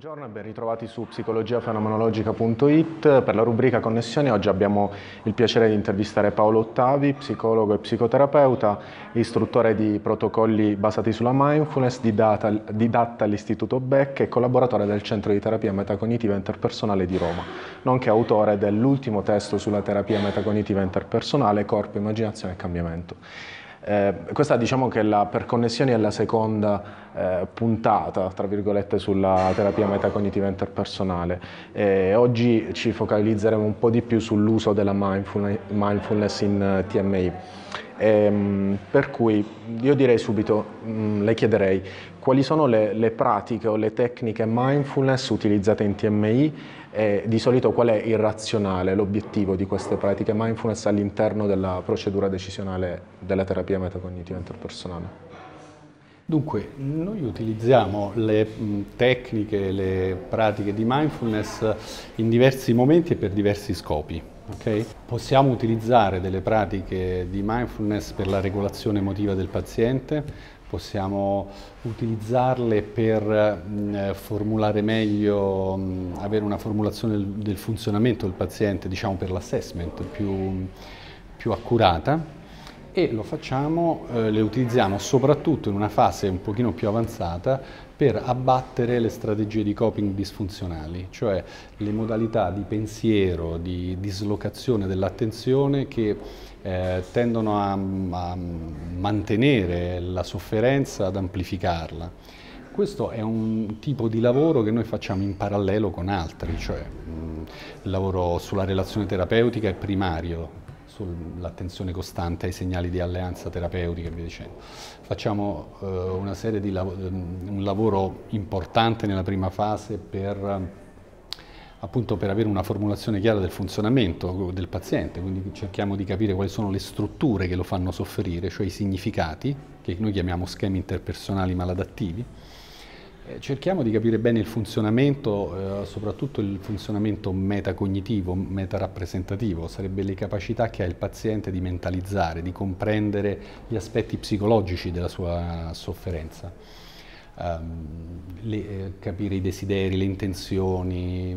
Buongiorno e ben ritrovati su psicologiafenomenologica.it. Per la rubrica Connessioni oggi abbiamo il piacere di intervistare Paolo Ottavi, psicologo e psicoterapeuta, istruttore di protocolli basati sulla mindfulness, didatta all'Istituto Beck e collaboratore del Centro di Terapia Metacognitiva Interpersonale di Roma, nonché autore dell'ultimo testo sulla terapia metacognitiva interpersonale, Corpo, Immaginazione e Cambiamento. Questa diciamo che per Connessioni è la seconda puntata, tra virgolette, sulla terapia metacognitiva interpersonale. Oggi ci focalizzeremo un po' di più sull'uso della mindfulness in TMI. Per cui io direi subito, le chiederei quali sono le pratiche o le tecniche mindfulness utilizzate in TMI e di solito qual è il razionale, l'obiettivo di queste pratiche mindfulness all'interno della procedura decisionale della terapia metacognitiva interpersonale. Dunque, noi utilizziamo le tecniche, le pratiche di mindfulness in diversi momenti e per diversi scopi. Okay? Possiamo utilizzare delle pratiche di mindfulness per la regolazione emotiva del paziente, possiamo utilizzarle per formulare meglio, avere una formulazione del funzionamento del paziente, diciamo per l'assessment più accurata. E lo facciamo, le utilizziamo soprattutto in una fase un pochino più avanzata per abbattere le strategie di coping disfunzionali, cioè le modalità di pensiero, di dislocazione dell'attenzione che tendono a mantenere la sofferenza, ad amplificarla. Questo è un tipo di lavoro che noi facciamo in parallelo con altri, cioè il lavoro sulla relazione terapeutica è primario, sull'attenzione costante ai segnali di alleanza terapeutica e via dicendo. Facciamo una serie di un lavoro importante nella prima fase appunto per avere una formulazione chiara del funzionamento del paziente, quindi cerchiamo di capire quali sono le strutture che lo fanno soffrire, cioè i significati, che noi chiamiamo schemi interpersonali maladattivi. Cerchiamo di capire bene il funzionamento, soprattutto il funzionamento metacognitivo, metarappresentativo, sarebbe le capacità che ha il paziente di mentalizzare, di comprendere gli aspetti psicologici della sua sofferenza, capire i desideri, le intenzioni,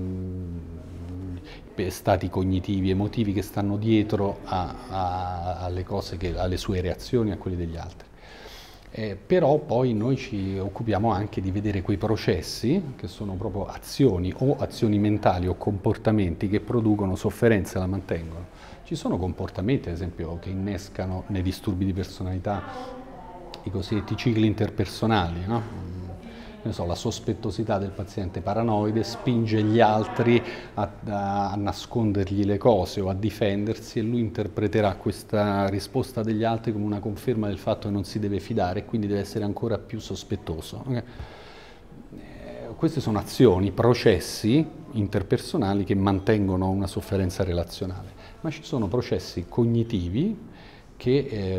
stati cognitivi, emotivi che stanno dietro alle cose, alle sue reazioni, a quelle degli altri. Però poi noi ci occupiamo anche di vedere quei processi che sono proprio azioni o azioni mentali o comportamenti che producono sofferenza e la mantengono. Ci sono comportamenti, ad esempio, che innescano nei disturbi di personalità i cosiddetti cicli interpersonali, no? Ne so, la sospettosità del paziente paranoide spinge gli altri a nascondergli le cose o a difendersi e lui interpreterà questa risposta degli altri come una conferma del fatto che non si deve fidare e quindi deve essere ancora più sospettoso. Queste sono azioni, processi interpersonali che mantengono una sofferenza relazionale, ma ci sono processi cognitivi che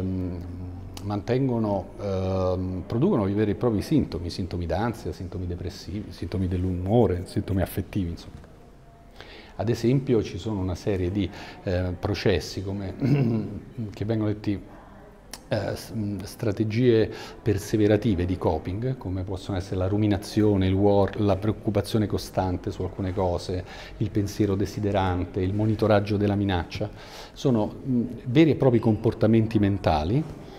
producono i veri e propri sintomi d'ansia, sintomi depressivi, sintomi dell'umore, sintomi affettivi, insomma. Ad esempio ci sono una serie di processi che vengono detti strategie perseverative di coping, come possono essere la ruminazione, la preoccupazione costante su alcune cose, il pensiero desiderante, il monitoraggio della minaccia. Sono veri e propri comportamenti mentali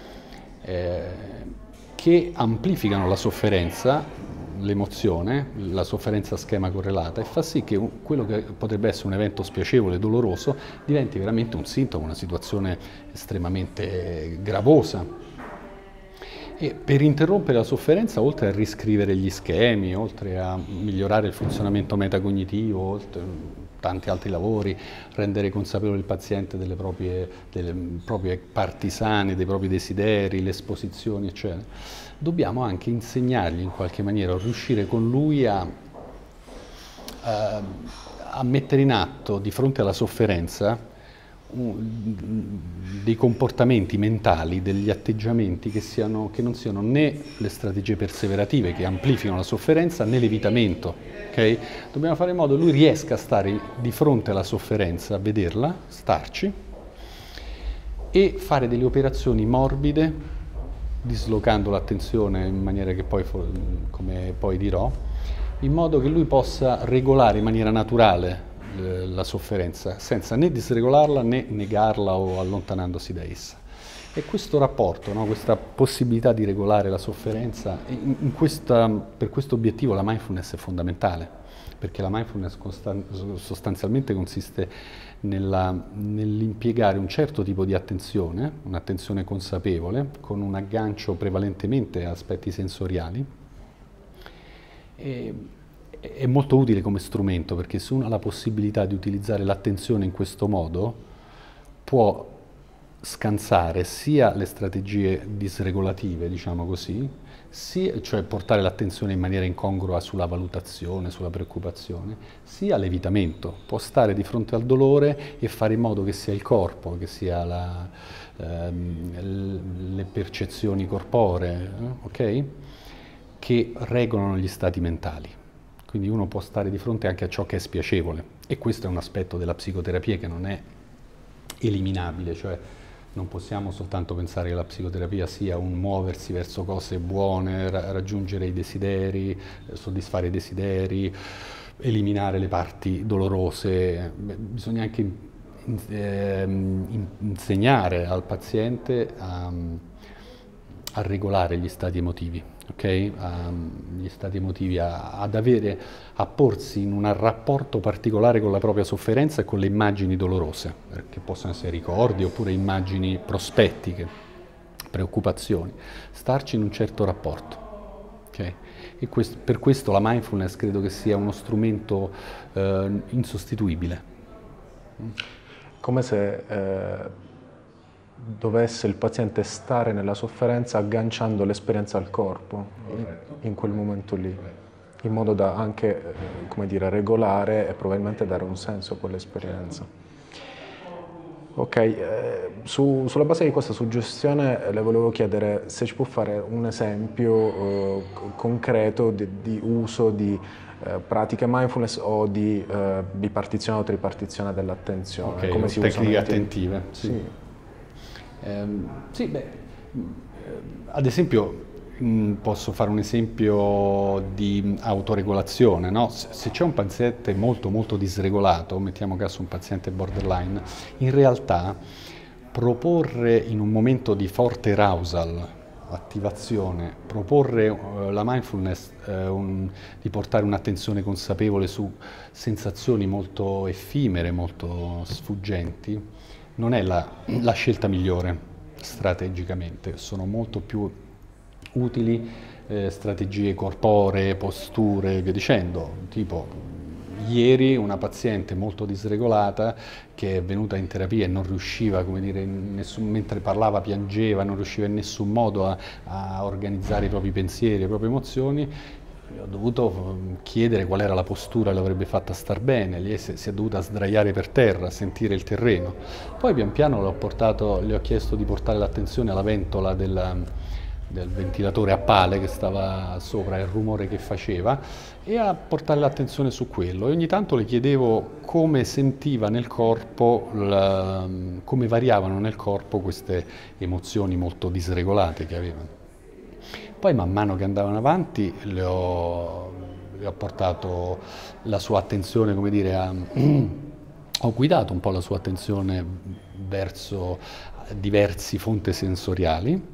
che amplificano la sofferenza, l'emozione, la sofferenza a schema correlata, e fa sì che quello che potrebbe essere un evento spiacevole, doloroso, diventi veramente un sintomo, una situazione estremamente gravosa. E per interrompere la sofferenza, oltre a riscrivere gli schemi, oltre a migliorare il funzionamento metacognitivo, oltre tanti altri lavori, rendere consapevole il paziente delle proprie parti sane, dei propri desideri, le esposizioni, eccetera, dobbiamo anche insegnargli in qualche maniera, riuscire con lui a mettere in atto di fronte alla sofferenza dei comportamenti mentali, degli atteggiamenti che non siano né le strategie perseverative che amplificano la sofferenza né l'evitamento. Okay? Dobbiamo fare in modo che lui riesca a stare di fronte alla sofferenza, a vederla, starci e fare delle operazioni morbide, dislocando l'attenzione in maniera che poi, come poi dirò, in modo che lui possa regolare in maniera naturale la sofferenza, senza né disregolarla né negarla o allontanandosi da essa. E questo rapporto, no, questa possibilità di regolare la sofferenza, per questo obiettivo la mindfulness è fondamentale, perché la mindfulness sostanzialmente consiste nell'impiegare un certo tipo di attenzione, un'attenzione consapevole, con un aggancio prevalentemente a aspetti sensoriali. È molto utile come strumento, perché se uno ha la possibilità di utilizzare l'attenzione in questo modo, può scansare sia le strategie disregolative, diciamo così, cioè portare l'attenzione in maniera incongrua sulla valutazione, sulla preoccupazione, sia l'evitamento. Può stare di fronte al dolore e fare in modo che sia il corpo, che sia le percezioni corporee, ok? Che regolano gli stati mentali. Quindi uno può stare di fronte anche a ciò che è spiacevole, e questo è un aspetto della psicoterapia che non è eliminabile, cioè non possiamo soltanto pensare che la psicoterapia sia un muoversi verso cose buone, raggiungere i desideri, soddisfare i desideri, eliminare le parti dolorose. Bisogna anche insegnare al paziente a regolare gli stati emotivi, ok? Gli stati emotivi, a porsi in un rapporto particolare con la propria sofferenza e con le immagini dolorose, che possono essere ricordi oppure immagini prospettiche, preoccupazioni, starci in un certo rapporto. Okay? E per questo la mindfulness credo che sia uno strumento insostituibile. Come se dovesse il paziente stare nella sofferenza agganciando l'esperienza al corpo in quel momento lì, in modo da anche, come dire, regolare e probabilmente dare un senso a quell'esperienza. Ok, sulla base di questa suggestione le volevo chiedere se ci può fare un esempio concreto di uso di pratiche mindfulness o di bipartizione o tripartizione dell'attenzione. Okay, come si tecniche attentive. Sì. Sì, ad esempio posso fare un esempio di autoregolazione, no? Se c'è un paziente molto disregolato, mettiamo caso un paziente borderline, in realtà proporre in un momento di forte arousal, attivazione, proporre la mindfulness, di portare un'attenzione consapevole su sensazioni molto effimere, molto sfuggenti, non è la scelta migliore strategicamente. Sono molto più utili strategie corporee, posture, via dicendo. Tipo, ieri una paziente molto disregolata che è venuta in terapia e non riusciva, come dire, mentre parlava piangeva, non riusciva in nessun modo a organizzare i propri pensieri, le proprie emozioni. Ho dovuto chiedere qual era la postura che l'avrebbe fatta star bene, lei si è dovuta sdraiare per terra, sentire il terreno. Poi pian piano le ho chiesto di portare l'attenzione alla ventola del ventilatore a pale che stava sopra, il rumore che faceva, e a portare l'attenzione su quello. E ogni tanto le chiedevo come sentiva nel corpo, come variavano nel corpo queste emozioni molto disregolate che avevano. Poi man mano che andavano avanti le ho portato la sua attenzione, come dire, ho guidato un po' la sua attenzione verso diversi fonti sensoriali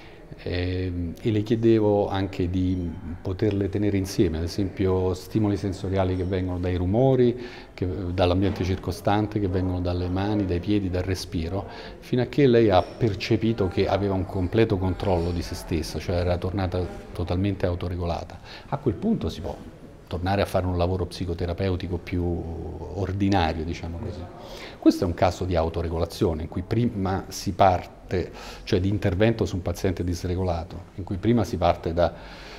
e le chiedevo anche di poterle tenere insieme, ad esempio stimoli sensoriali che vengono dai rumori, dall'ambiente circostante, che vengono dalle mani, dai piedi, dal respiro, fino a che lei ha percepito che aveva un completo controllo di se stessa, cioè era tornata totalmente autoregolata. A quel punto si può tornare a fare un lavoro psicoterapeutico più ordinario, diciamo così. Questo è un caso di autoregolazione in cui prima si parte, cioè di intervento su un paziente disregolato, in cui prima si parte da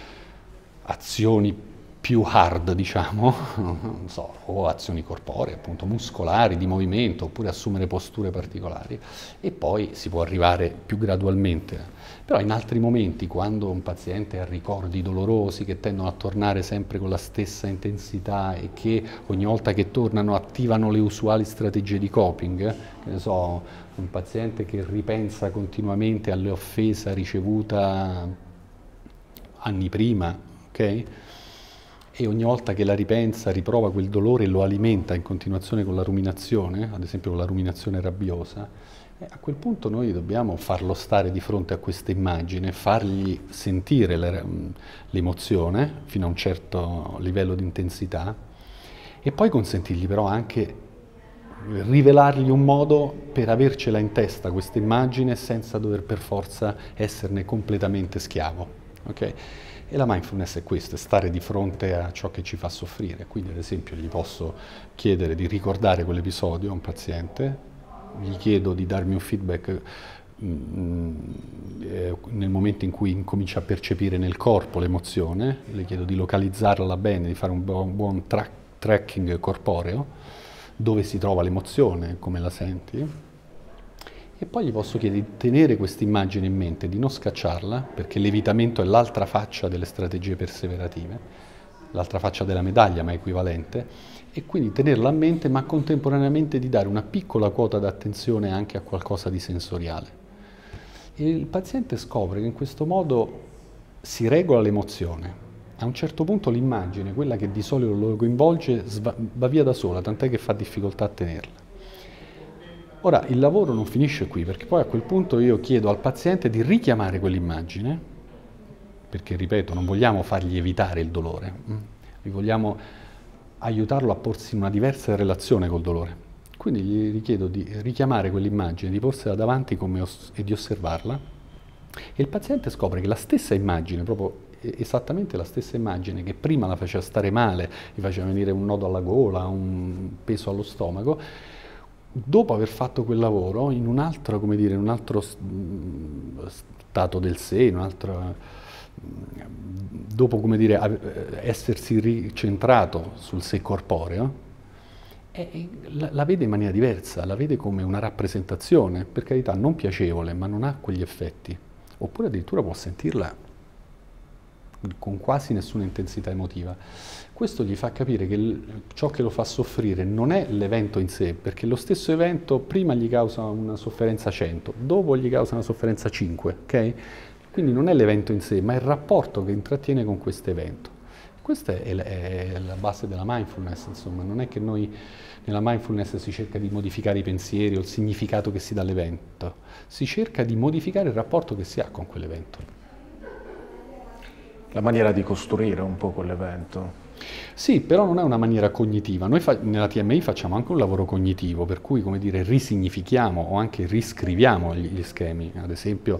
azioni più hard, diciamo, non so, o azioni corporee, appunto muscolari, di movimento, oppure assumere posture particolari, e poi si può arrivare più gradualmente. Però in altri momenti, quando un paziente ha ricordi dolorosi che tendono a tornare sempre con la stessa intensità e che ogni volta che tornano attivano le usuali strategie di coping, che ne so, un paziente che ripensa continuamente alle offese ricevute anni prima, ok? e ogni volta che la ripensa, riprova quel dolore e lo alimenta in continuazione con la ruminazione, ad esempio con la ruminazione rabbiosa, a quel punto noi dobbiamo farlo stare di fronte a questa immagine, fargli sentire l'emozione fino a un certo livello di intensità e poi consentirgli però anche rivelargli un modo per avercela in testa questa immagine senza dover per forza esserne completamente schiavo. Okay? E la mindfulness è questo, è stare di fronte a ciò che ci fa soffrire. Quindi ad esempio gli posso chiedere di ricordare quell'episodio a un paziente, gli chiedo di darmi un feedback nel momento in cui incomincia a percepire nel corpo l'emozione, le chiedo di localizzarla bene, di fare un buon tracking corporeo, dove si trova l'emozione, come la senti, e poi gli posso chiedere di tenere questa immagine in mente, di non scacciarla, perché l'evitamento è l'altra faccia delle strategie perseverative, l'altra faccia della medaglia, ma è equivalente, e quindi tenerla a mente, ma contemporaneamente di dare una piccola quota d'attenzione anche a qualcosa di sensoriale. E il paziente scopre che in questo modo si regola l'emozione. A un certo punto l'immagine, quella che di solito lo coinvolge, va via da sola, tant'è che fa difficoltà a tenerla. Ora, il lavoro non finisce qui, perché poi a quel punto io chiedo al paziente di richiamare quell'immagine, perché, ripeto, non vogliamo fargli evitare il dolore, vogliamo aiutarlo a porsi in una diversa relazione col dolore. Quindi gli richiedo di richiamare quell'immagine, di porsela davanti e di osservarla, e il paziente scopre che la stessa immagine, proprio esattamente la stessa immagine che prima la faceva stare male, gli faceva venire un nodo alla gola, un peso allo stomaco, dopo aver fatto quel lavoro, in un altro, come dire, in un altro stato del sé, in un altro, dopo, come dire, essersi ricentrato sul sé corporeo, la vede in maniera diversa, la vede come una rappresentazione, per carità non piacevole, ma non ha quegli effetti, oppure addirittura può sentirla con quasi nessuna intensità emotiva. Questo gli fa capire che ciò che lo fa soffrire non è l'evento in sé, perché lo stesso evento prima gli causa una sofferenza 100, dopo gli causa una sofferenza 5, ok? Quindi non è l'evento in sé, ma è il rapporto che intrattiene con questo evento. Questa è la base della mindfulness, insomma, non è che noi nella mindfulness si cerca di modificare i pensieri o il significato che si dà all'evento, si cerca di modificare il rapporto che si ha con quell'evento. La maniera di costruire un po' quell'evento. Sì, però non è una maniera cognitiva. Noi nella TMI facciamo anche un lavoro cognitivo, per cui, come dire, risignifichiamo o anche riscriviamo gli schemi. Ad esempio,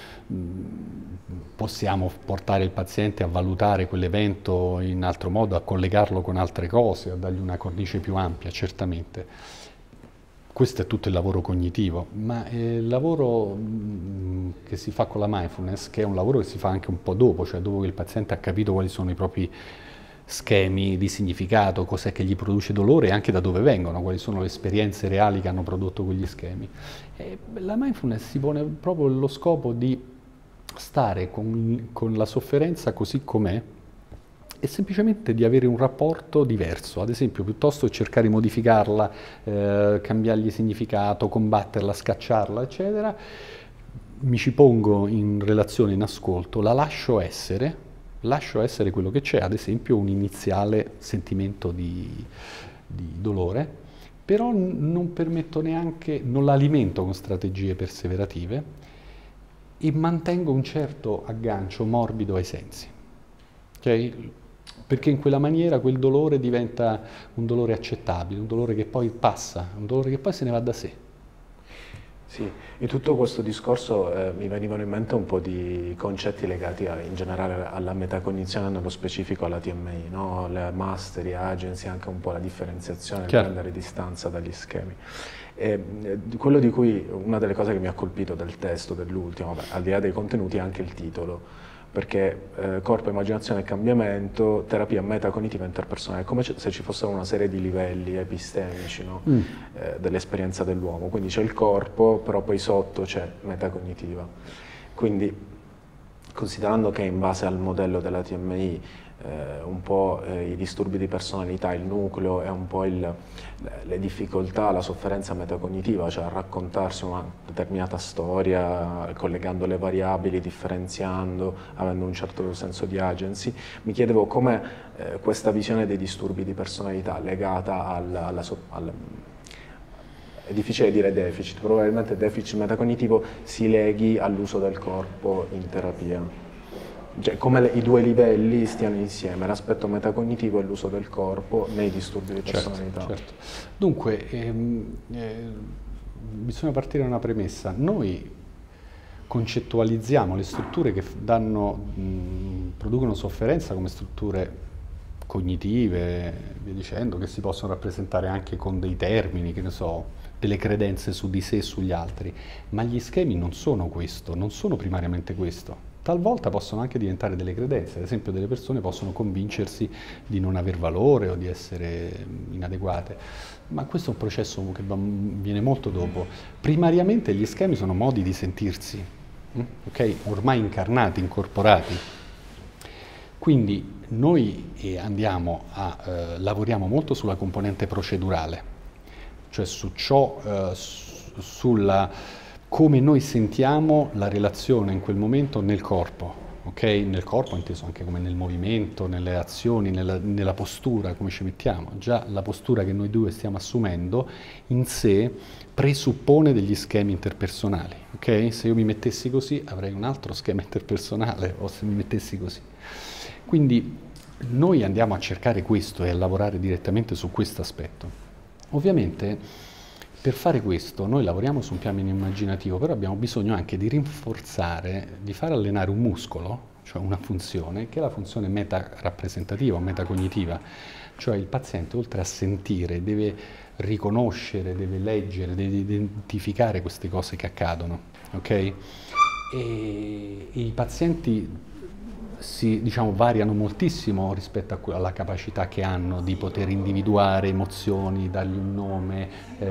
possiamo portare il paziente a valutare quell'evento in altro modo, a collegarlo con altre cose, a dargli una cornice più ampia, certamente. Questo è tutto il lavoro cognitivo, ma il lavoro che si fa con la mindfulness, che è un lavoro che si fa anche un po' dopo, cioè dopo che il paziente ha capito quali sono i propri schemi di significato, cos'è che gli produce dolore e anche da dove vengono, quali sono le esperienze reali che hanno prodotto quegli schemi. E la mindfulness si pone proprio lo scopo di stare con la sofferenza così com'è e semplicemente di avere un rapporto diverso, ad esempio piuttosto che cercare di modificarla, cambiargli significato, combatterla, scacciarla, eccetera, mi ci pongo in relazione, in ascolto, la lascio essere quello che c'è, ad esempio un iniziale sentimento di dolore, però non permetto neanche, non la alimento con strategie perseverative e mantengo un certo aggancio morbido ai sensi. Okay? Perché in quella maniera quel dolore diventa un dolore accettabile, un dolore che poi passa, un dolore che poi se ne va da sé. Sì, in tutto questo discorso mi venivano in mente un po' di concetti legati in generale alla metacognizione, nello specifico alla TMI, no? Le mastery, agency, anche un po' la differenziazione, il prendere distanza dagli schemi. Quello di cui, una delle cose che mi ha colpito del testo, dell'ultimo, al di là dei contenuti, è anche il titolo, perché corpo, immaginazione e cambiamento, terapia metacognitiva interpersonale, come se ci fossero una serie di livelli epistemici, no? Dell'esperienza dell'uomo. Quindi c'è il corpo, però poi sotto c'è metacognitiva. Quindi considerando che in base al modello della TMI un po' i disturbi di personalità, il nucleo è un po' le difficoltà, la sofferenza metacognitiva, cioè raccontarsi una determinata storia, collegando le variabili, differenziando, avendo un certo senso di agency, mi chiedevo come questa visione dei disturbi di personalità legata è difficile dire deficit, probabilmente deficit metacognitivo si leghi all'uso del corpo in terapia. Cioè, come i due livelli stiano insieme, l'aspetto metacognitivo e l'uso del corpo nei disturbi di personalità. Certo. Dunque, bisogna partire da una premessa. Noi concettualizziamo le strutture che producono sofferenza come strutture cognitive, via dicendo, che si possono rappresentare anche con dei termini, che ne so, delle credenze su di sé e sugli altri, ma gli schemi non sono questo, non sono primariamente questo. Talvolta possono anche diventare delle credenze, ad esempio delle persone possono convincersi di non aver valore o di essere inadeguate, ma questo è un processo che viene molto dopo. Primariamente gli schemi sono modi di sentirsi, ok? Ormai incarnati, incorporati. Quindi noi lavoriamo molto sulla componente procedurale, cioè su ciò, come noi sentiamo la relazione in quel momento nel corpo, ok? Nel corpo inteso anche come nel movimento, nelle azioni, nella postura, come ci mettiamo. Già la postura che noi due stiamo assumendo in sé presuppone degli schemi interpersonali, ok? Se io mi mettessi così avrei un altro schema interpersonale, o se mi mettessi così. Quindi noi andiamo a cercare questo e a lavorare direttamente su questo aspetto. Ovviamente per fare questo noi lavoriamo su un piano immaginativo, però abbiamo bisogno anche di rinforzare, di far allenare un muscolo, cioè una funzione, che è la funzione meta-rappresentativa o metacognitiva. Cioè il paziente, oltre a sentire, deve riconoscere, deve leggere, deve identificare queste cose che accadono, ok? E i pazienti variano moltissimo rispetto alla capacità che hanno di poter individuare emozioni, dargli un nome,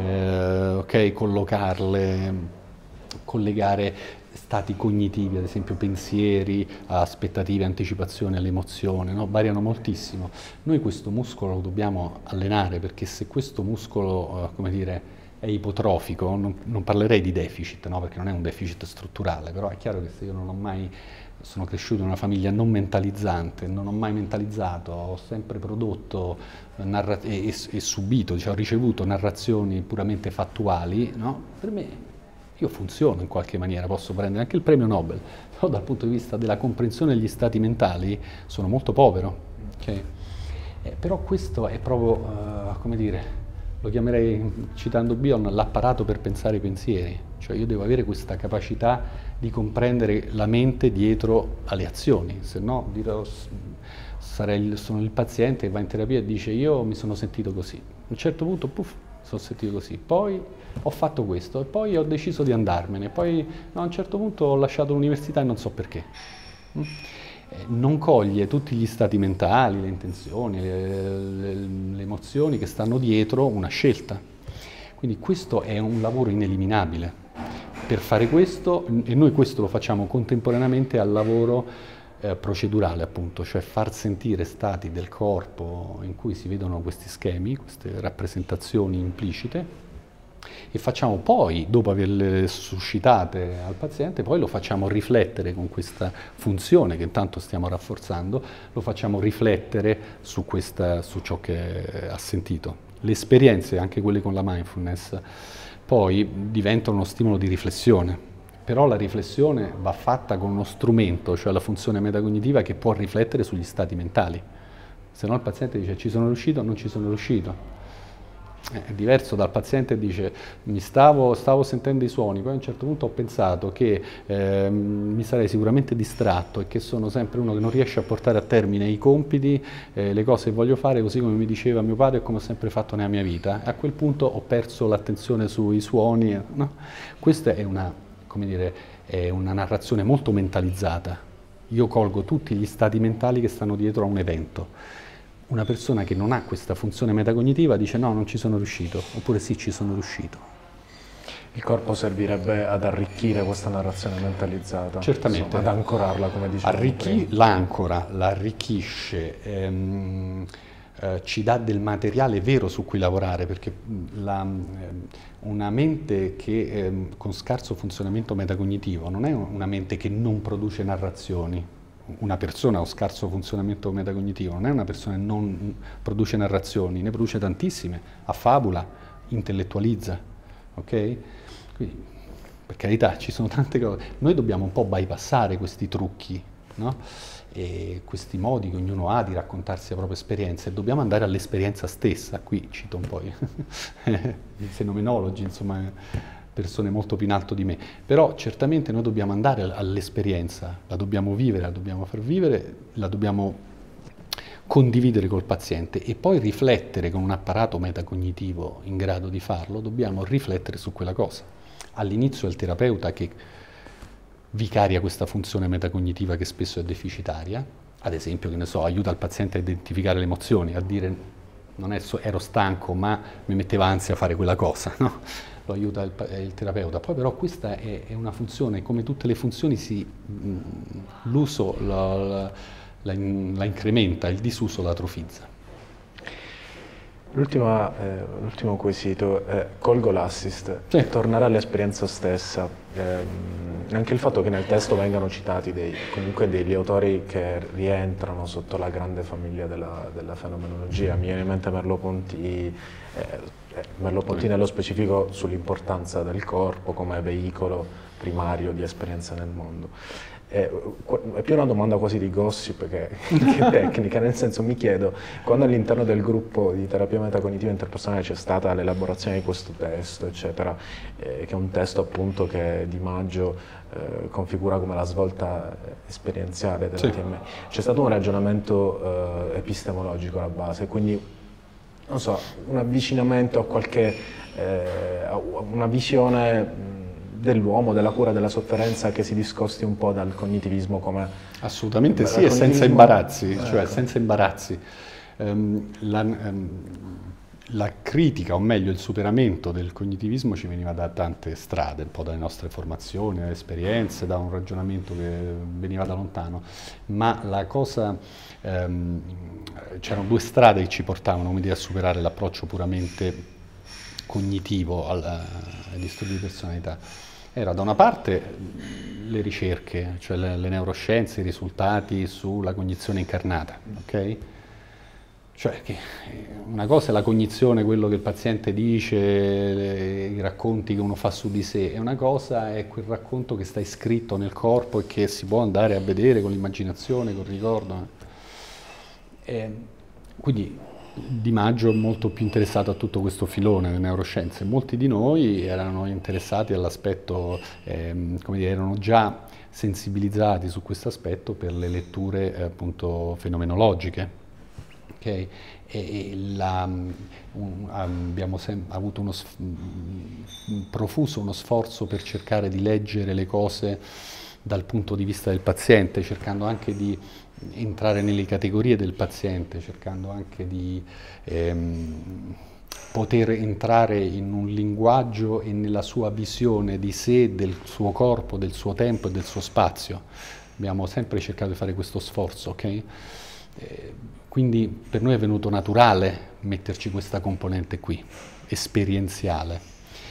ok, collocarle, collegare stati cognitivi, ad esempio pensieri, aspettative, anticipazioni all'emozione, no? Variano moltissimo. Noi questo muscolo lo dobbiamo allenare, perché se questo muscolo, come dire, è ipotrofico, non parlerei di deficit, no? Perché non è un deficit strutturale, però è chiaro che se io sono cresciuto in una famiglia non mentalizzante, non ho mai mentalizzato, ho sempre prodotto e subito, cioè ho ricevuto narrazioni puramente fattuali, no? Per me io funziono in qualche maniera, posso prendere anche il premio Nobel, però dal punto di vista della comprensione degli stati mentali sono molto povero. Okay? Però questo è proprio, come dire, lo chiamerei, citando Bion, l'apparato per pensare i pensieri, cioè io devo avere questa capacità di comprendere la mente dietro alle azioni, se no sono il paziente che va in terapia e dice io mi sono sentito così, a un certo punto puff, sono sentito così, poi ho fatto questo e poi ho deciso di andarmene, poi a un certo punto ho lasciato l'università e non so perché. Non coglie tutti gli stati mentali, le intenzioni, le emozioni che stanno dietro una scelta. Quindi questo è un lavoro ineliminabile. Per fare questo, e noi questo lo facciamo contemporaneamente al lavoro procedurale, appunto, cioè far sentire stati del corpo in cui si vedono questi schemi, queste rappresentazioni implicite, e facciamo poi, dopo averle suscitate al paziente, poi lo facciamo riflettere con questa funzione che intanto stiamo rafforzando, lo facciamo riflettere su ciò che ha sentito. Le esperienze, anche quelle con la mindfulness, poi diventano uno stimolo di riflessione, però la riflessione va fatta con uno strumento, cioè la funzione metacognitiva che può riflettere sugli stati mentali. Se no il paziente dice ci sono riuscito o non ci sono riuscito. È diverso dal paziente che dice stavo sentendo i suoni, poi a un certo punto ho pensato che mi sarei sicuramente distratto e che sono sempre uno che non riesce a portare a termine i compiti, le cose che voglio fare così come mi diceva mio padre e come ho sempre fatto nella mia vita. A quel punto ho perso l'attenzione sui suoni. No? Questa è è una narrazione molto mentalizzata. Io colgo tutti gli stati mentali che stanno dietro a un evento. Una persona che non ha questa funzione metacognitiva dice no, non ci sono riuscito, oppure sì, ci sono riuscito. Il corpo servirebbe ad arricchire questa narrazione mentalizzata, Certamente. insomma, ad ancorarla, come dicevo prima. L'ancora, l'arricchisce, ci dà del materiale vero su cui lavorare, perché una mente che con scarso funzionamento metacognitivo non è una mente che non produce narrazioni. Una persona con scarso funzionamento metacognitivo non è una persona che non produce narrazioni, ne produce tantissime, affabula, intellettualizza, ok? Quindi, per carità, ci sono tante cose. Noi dobbiamo un po' bypassare questi trucchi, no? E questi modi che ognuno ha di raccontarsi la propria esperienza, e dobbiamo andare all'esperienza stessa. Qui cito un po' i fenomenologi, insomma, persone molto più in alto di me, però certamente noi dobbiamo andare all'esperienza, la dobbiamo vivere, la dobbiamo far vivere, la dobbiamo condividere col paziente e poi riflettere con un apparato metacognitivo in grado di farlo, dobbiamo riflettere su quella cosa. All'inizio è il terapeuta che vicaria questa funzione metacognitiva che spesso è deficitaria, ad esempio, che ne so, aiuta il paziente a identificare le emozioni, a dire non è ero stanco ma mi metteva ansia a fare quella cosa, no? Lo aiuta il terapeuta. Poi però questa è una funzione, come tutte le funzioni l'uso la incrementa, il disuso la atrofizza. L'ultimo quesito, colgo l'assist, Sì. tornare all'esperienza stessa, anche il fatto che nel testo vengano citati comunque degli autori che rientrano sotto la grande famiglia della fenomenologia, mi viene in mente Merleau-Ponty nello specifico sull'importanza del corpo come veicolo primario di esperienza nel mondo. È più una domanda quasi di gossip che tecnica, nel senso mi chiedo, quando all'interno del gruppo di terapia metacognitiva interpersonale c'è stata l'elaborazione di questo testo, eccetera, che è un testo appunto che Di Maggio configura come la svolta esperienziale della TMI, c'è stato un ragionamento epistemologico alla base, quindi non so, un avvicinamento a una visione dell'uomo, della cura, della sofferenza che si discosti un po' dal cognitivismo come... Assolutamente sì, e senza imbarazzi, cioè senza imbarazzi. La critica, o meglio il superamento del cognitivismo ci veniva da tante strade, un po' dalle nostre formazioni, dalle esperienze, da un ragionamento che veniva da lontano, ma la cosa, c'erano due strade che ci portavano, come dire, a superare l'approccio puramente cognitivo ai disturbi di personalità. Era da una parte le ricerche, cioè le neuroscienze, i risultati sulla cognizione incarnata, ok? Cioè che una cosa è la cognizione, quello che il paziente dice, i racconti che uno fa su di sé, e una cosa è quel racconto che sta iscritto nel corpo e che si può andare a vedere con l'immaginazione, col ricordo. Quindi Di Maggio è molto più interessato a tutto questo filone delle neuroscienze. Molti di noi erano interessati all'aspetto, come dire, erano già sensibilizzati su questo aspetto per le letture appunto fenomenologiche. Okay. Abbiamo avuto profuso uno sforzo per cercare di leggere le cose dal punto di vista del paziente, cercando anche di entrare nelle categorie del paziente, cercando anche di poter entrare in un linguaggio e nella sua visione di sé, del suo corpo, del suo tempo e del suo spazio. Abbiamo sempre cercato di fare questo sforzo, ok? Quindi per noi è venuto naturale metterci questa componente qui, esperienziale.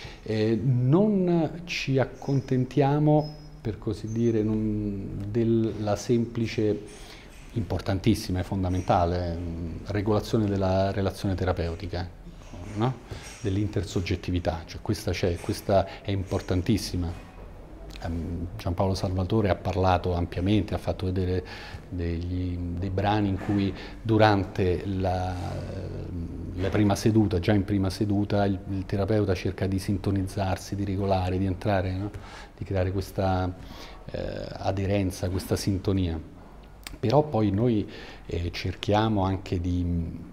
Non ci accontentiamo, per così dire, della semplice, importantissima e fondamentale, regolazione della relazione terapeutica, no? Dell'intersoggettività, cioè questa è importantissima. Giampaolo Salvatore ha parlato ampiamente, ha fatto vedere dei brani in cui durante la prima seduta, già in prima seduta, il terapeuta cerca di sintonizzarsi, di regolare, di entrare, no? Di creare questa aderenza, questa sintonia. Però poi noi cerchiamo anche di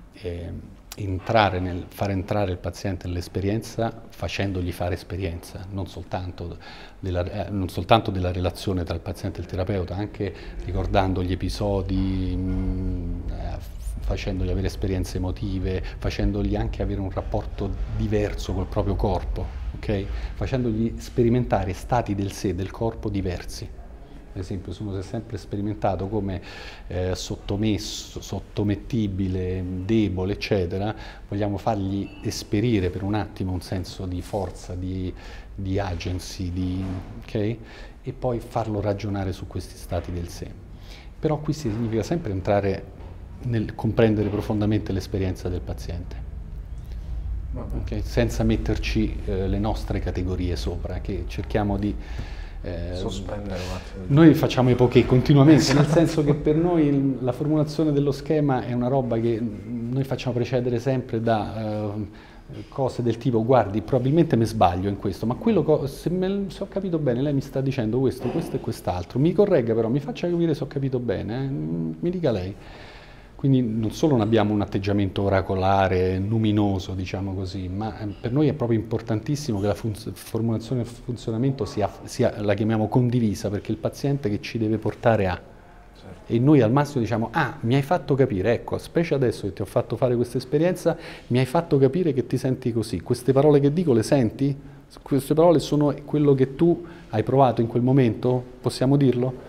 far entrare il paziente nell'esperienza facendogli fare esperienza, non soltanto della relazione tra il paziente e il terapeuta, anche ricordando gli episodi, facendogli avere esperienze emotive, facendogli anche avere un rapporto diverso col proprio corpo, ok? ok? Facendogli sperimentare stati del sé, del corpo diversi. Ad esempio, se uno si è sempre sperimentato come sottomesso, sottomettibile, debole, eccetera, vogliamo fargli esperire per un attimo un senso di forza, di agency, ok? E poi farlo ragionare su questi stati del sé. Però qui significa sempre entrare nel comprendere profondamente l'esperienza del paziente. Okay? Senza metterci le nostre categorie sopra, che cerchiamo di sospendere un attimo. Noi facciamo epoche continuamente, nel senso che per noi la formulazione dello schema è una roba che noi facciamo precedere sempre da cose del tipo: guardi, probabilmente mi sbaglio in questo, ma quello se ho capito bene, lei mi sta dicendo questo e quest'altro, mi corregga però, mi faccia capire se ho capito bene, mi dica lei. Quindi non solo non abbiamo un atteggiamento oracolare, luminoso, diciamo così, ma per noi è proprio importantissimo che la formulazione e il funzionamento sia, la chiamiamo condivisa, perché il paziente che ci deve portare a. Certo. E noi al massimo diciamo: ah, mi hai fatto capire, ecco, specie adesso che ti ho fatto fare questa esperienza, mi hai fatto capire che ti senti così. Queste parole che dico le senti? Queste parole sono quello che tu hai provato in quel momento? Possiamo dirlo?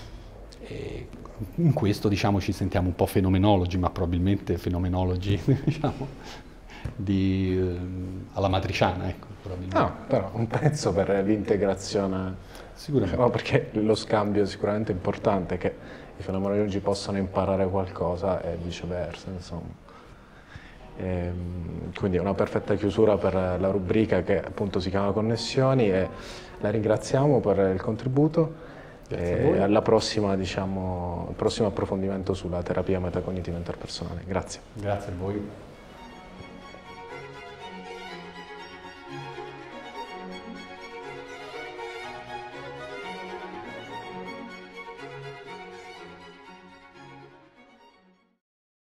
In questo, diciamo, ci sentiamo un po' fenomenologi, ma probabilmente fenomenologi, diciamo, alla matriciana, ecco, probabilmente. No, però un pezzo per l'integrazione. Sicuramente. No, perché lo scambio è sicuramente importante, che i fenomenologi possano imparare qualcosa e viceversa, insomma. Quindi è una perfetta chiusura per la rubrica che appunto si chiama Connessioni, e la ringraziamo per il contributo. E alla prossima, diciamo, il prossimo approfondimento sulla terapia metacognitiva interpersonale. Grazie. Grazie a voi.